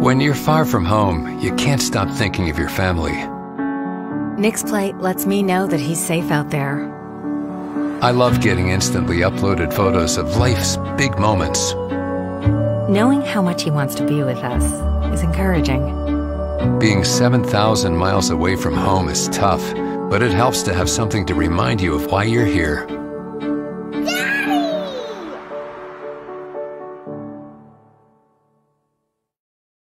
When you're far from home, you can't stop thinking of your family. Nixplay lets me know that he's safe out there. I love getting instantly uploaded photos of life's big moments. Knowing how much he wants to be with us is encouraging. Being 7,000 miles away from home is tough, but it helps to have something to remind you of why you're here.